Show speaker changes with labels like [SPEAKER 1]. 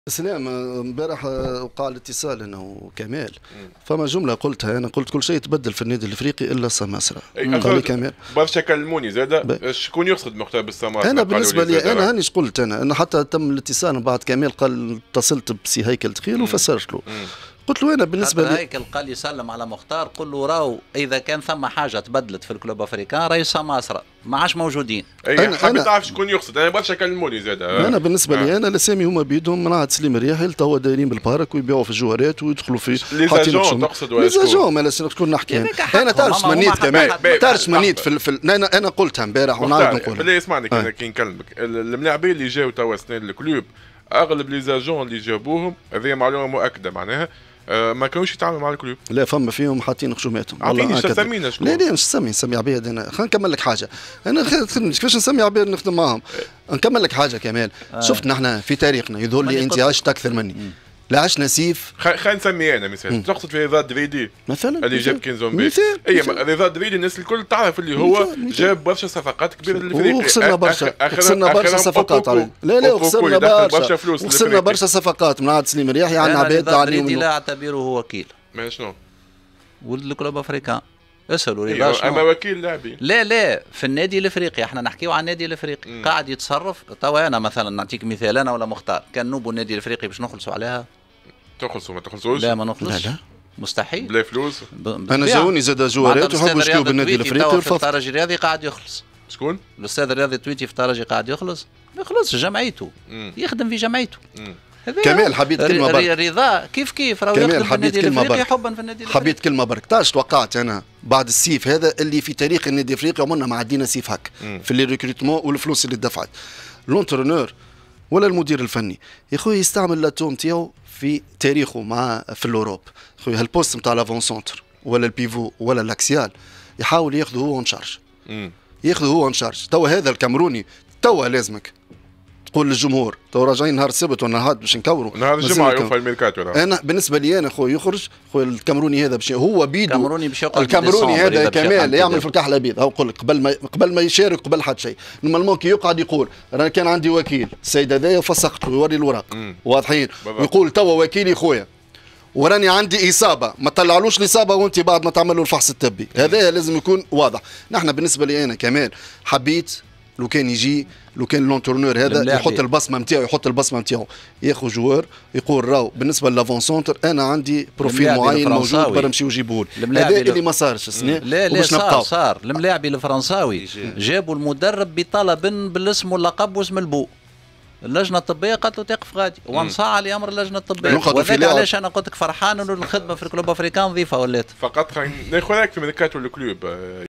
[SPEAKER 1] سلام امبارح وقع الاتصال انا وكمال. فما جمله قلتها انا، قلت كل شيء يتبدل في النادي الافريقي الا السماسره. قال لي كمال
[SPEAKER 2] برشا كلموني زاد شكون يقصد مختار بالسماسره.
[SPEAKER 1] انا بالنسبه لي انا هانيش قلت انا حتى تم الاتصال من بعد كمال قال اتصلت بسي هيكل تخيل وفسرت له. قلت له انا بالنسبه لي
[SPEAKER 3] هيكل قال يسلم على مختار، قل له راهو اذا كان ثم حاجه تبدلت في الكلوب افريكان راهي سماسره ما عادش موجودين.
[SPEAKER 2] اي حبيت تعرف شكون يقصد. انا برشا كلموني زاد.
[SPEAKER 1] انا بالنسبه لي انا الاسامي هما بيدهم من عهد سليم الرياحي توا دايرين بالبارك ويبيعوا في الجوهرات ويدخلوا في
[SPEAKER 2] ليزاجون تقصد ولا شكون؟
[SPEAKER 1] ليزاجون مالا شكون نحكي انا تعرف منيت كمان تعرف منيت في انا قلتها امبارح ونعاود نقولها.
[SPEAKER 2] بالله اسمعني كي نكلمك الملاعبين اللي جاوا توا سنه الكلوب اغلب ليزاجون اللي جابوهم هذه معلومه مؤكده معناها ما كانوش يتعاملوا مع الكلوب.
[SPEAKER 1] لا فما فيهم حاطين خشوماتهم.
[SPEAKER 2] اعطيني تسمينا شكون؟
[SPEAKER 1] لا مش نسمي عباد. انا خلينا نكمل لك حاجه. انا كيفاش نسمي عباد نخدم معاهم. نكمل لك حاجه كمال. شفت نحن في تاريخنا يظهر لي انت عشت اكثر مني. لا عشنا سيف.
[SPEAKER 2] خلينا نسمي انا مثلا تقصد في رضا دريدي
[SPEAKER 1] مثلا
[SPEAKER 2] اللي جاب كينزومبي. اي رضا دريدي الناس الكل تعرف اللي هو جاب برشا صفقات كبيره للفريق
[SPEAKER 1] وخسرنا برشا خسرنا برشا صفقات عليه. لا وخسرنا برشا فلوس وخسرنا برشا صفقات من عهد سليم الرياحي. عندنا عباد
[SPEAKER 3] عليهم لا اعتبره وكيل.
[SPEAKER 2] ما شنو؟
[SPEAKER 3] ولد الكلوب افريكان اسالوا رضا شنو؟
[SPEAKER 2] اما وكيل لاعبين.
[SPEAKER 3] لا في النادي الافريقي احنا نحكيو عن النادي الافريقي قاعد يتصرف. توا انا مثلا نعطيك مثال انا ولا مختار كان نوبوا النادي الافريقي باش نخلصوا عليها.
[SPEAKER 2] تخلصوا ما تخلصوش؟
[SPEAKER 3] لا ما نخلصش. لا مستحيل
[SPEAKER 2] بلا فلوس.
[SPEAKER 1] انا جاوني زاد جوارات وحبوا يشكيو بالنادي الافريقي.
[SPEAKER 3] في الترجي الرياضي قاعد يخلص.
[SPEAKER 2] شكون؟
[SPEAKER 3] الاستاذ الرياضي تويتي في الترجي قاعد يخلص. ما يخلصش جمعيته يخدم في جمعيته.
[SPEAKER 1] كمال حبيت كلمه برك.
[SPEAKER 3] رضا كيف راهو يخدم في النادي الافريقي حبا في النادي الافريقي.
[SPEAKER 1] حبيت كلمه برك. تعرف توقعت انا بعد السيف هذا اللي في تاريخ النادي الافريقي عمرنا ما عدينا سيف هك في لي ريكروتمون والفلوس اللي دفعت. لونترونور ولا المدير الفني يا خويا يستعمل لاتوم تاعو في تاريخه مع في الاوروب. خويا هالبوست نتاع لافون سونتر ولا البيفو ولا الاكسيال يحاول ياخذه هو اون شارج. ياخذه هو اون شارج. توا هذا الكامروني توا لازمك تقول للجمهور تو راجعين نهار السبت ولا نهار باش نكوروا
[SPEAKER 2] نهار الجمعه يوفى الميركاتو.
[SPEAKER 1] انا بالنسبه لي انا خويا يخرج خويا الكامروني هذا باش هو بيدو
[SPEAKER 3] الكامروني
[SPEAKER 1] هذا كمال يعمل في الكحله بيض. هو نقول لك قبل ما يشارك قبل حد شيء نورمالمون كي يقعد يقول انا كان عندي وكيل السيد هذايا وفسقته ويوري الوراق واضحين ويقول توا وكيلي خويا وراني عندي اصابه ما طلعلوش الاصابه وانت بعد ما تعمل له الفحص الطبي. هذا لازم يكون واضح. نحن بالنسبه لي انا كمال حبيت لو كان يجي لو كان لونتورنور هذا يحط البصمه نتاعو ياخذ جوار يقول راهو بالنسبه لافون سونتر انا عندي بروفيل معين موجود برا نمشيو نجيبوه. هذا اللي ما صارش السنه.
[SPEAKER 3] لا صار الملاعبي الفرنساوي جابوا المدرب بطلب بالاسم واللقب واسم البو. اللجنه الطبيه قالت له تقف غادي وانصاع لامر اللجنه الطبيه. وذاك علاش انا قلت لك فرحان انه الخدمه في الكلوب افريكان ضيفه ولات.
[SPEAKER 2] فقط ناخذ رايك في ميركاتو الكلوب.